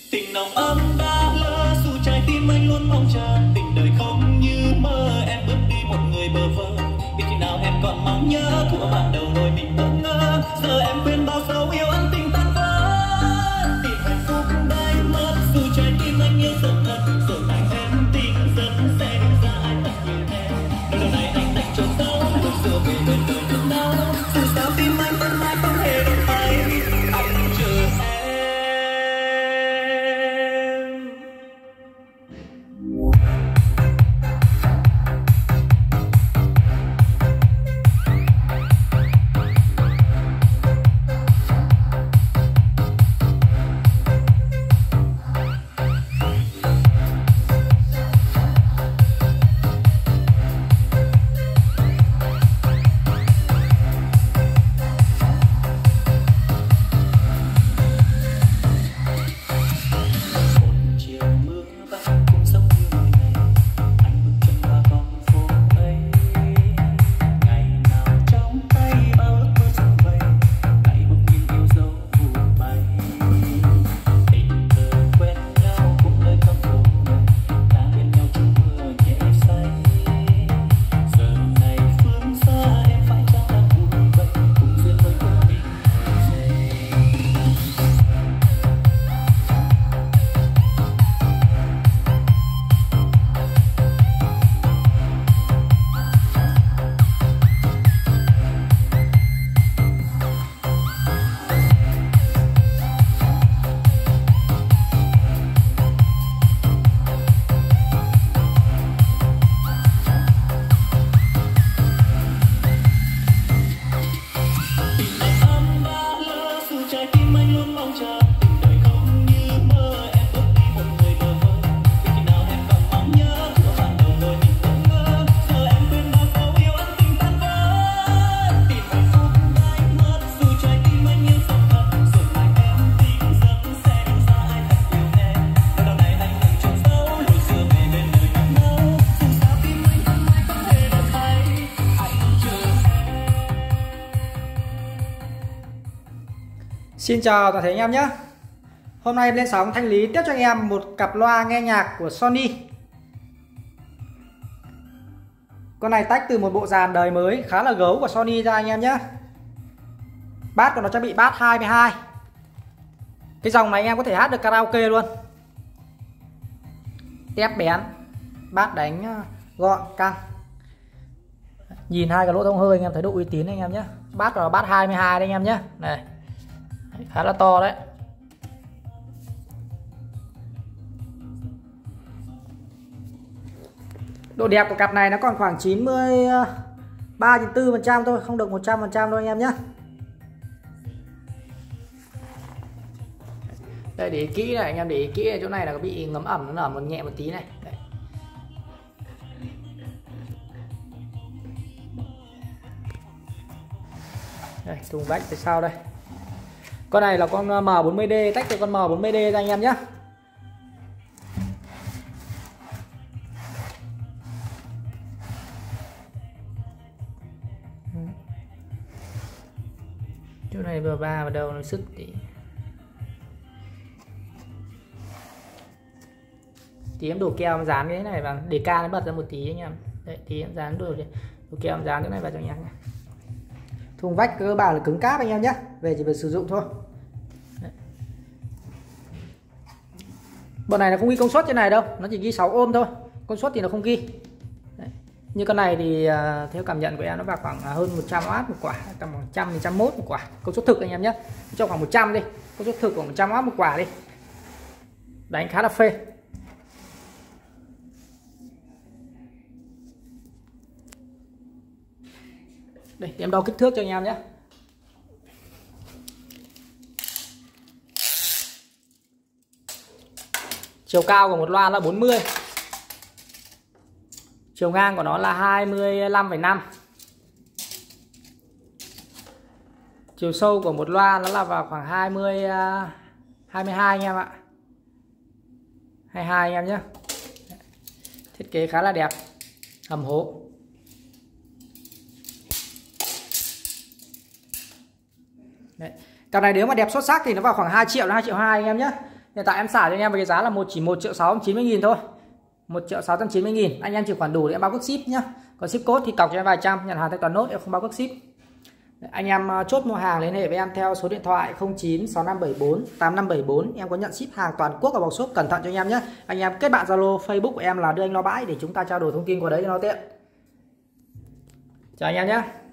Tình nồng ấm đã lỡ dù trái tim anh luôn mong chờ. Tình đời không như mơ, em bước đi một người bơ vơ. Biết khi nào em còn mong nhớ thuở ban đầu rồi mình bỡ ngỡ. Giờ em quên bao dấu yêu ân tình tan vỡ. Tìm hạnh phúc đánh mất dù trái tim anh yêu dần thật. Rồi anh em tình dần sẽ hiểu ra ai thật như em. Nỗi đau này anh đành trốn giấu, rồi dựa về bên đời thương đau. Dù sao tim anh vẫn mãi không hề đổi thay. Anh chờ em. Xin chào toàn thể anh em nhé. Hôm nay em lên sóng thanh lý tiếp cho anh em một cặp loa nghe nhạc của Sony. Con này tách từ một bộ dàn đời mới khá là gấu của Sony ra anh em nhé. Bass của nó trang bị bass 22. Cái dòng này anh em có thể hát được karaoke luôn. Tép bén, bass đánh gọn căng. Nhìn hai cái lỗ thông hơi anh em thấy độ uy tín anh em nhé. Bass của nó bass 22 đấy anh em nhé. Này, khá là to đấy. Độ đẹp của cặp này nó còn khoảng 93-94% thôi, không được 100% đâu anh em nhé. Đây để ý kỹ này anh em, để ý kỹ này, chỗ này là có bị ngấm ẩm, nó ẩm một nhẹ một tí này. Đây. Đây, thùng vách từ sau đây. Con này là con M40D, tách từ con M40D ra anh em nhé. Chỗ này vừa ba vào đầu nó sức tí em đổ keo em dán cái này vào để ca nó bật ra một tí anh em. Đấy, tí em dán đổ keo em dán cái này vào cho anh em nhé. Thùng vách cơ bản là cứng cáp anh em nhé, về chỉ phải sử dụng thôi. Đấy. Bọn này nó không ghi công suất trên này đâu, nó chỉ ghi 6 ohm thôi, công suất thì nó không ghi. Đấy. Như con này thì theo cảm nhận của em nó vào khoảng hơn 100W một quả, tầm 100 101 một quả, công suất thực anh em nhé. Cho khoảng 100 đi, công suất thực khoảng 100W một quả đi, đánh khá là phê. Đây, em đo kích thước cho anh em nhé. Chiều cao của một loa là 40. Chiều ngang của nó là 25,5. Chiều sâu của một loa nó là vào khoảng 22 anh em ạ. 22 anh em nhé. Thiết kế khá là đẹp, hầm hố. Đấy. Cặp này nếu mà đẹp xuất sắc thì nó vào khoảng 2 triệu đến 2,2 triệu anh em nhé. Hiện tại em xả cho anh em với cái giá là 1.690.000 thôi, 1.690.000. Anh em chỉ khoản đủ để em bao cước ship nhá. Còn ship code thì cọc cho em vài trăm, nhận hàng thanh toán nốt, em không bao cước ship. Anh em chốt mua hàng liên hệ với em theo số điện thoại 0965748574. Em có nhận ship hàng toàn quốc ở bọc shop, cẩn thận cho anh em nhé. Anh em kết bạn Zalo, Facebook của em là Đưa Anh Lo Bãi để chúng ta trao đổi thông tin qua đấy cho nó tiện. Chào anh em nhé.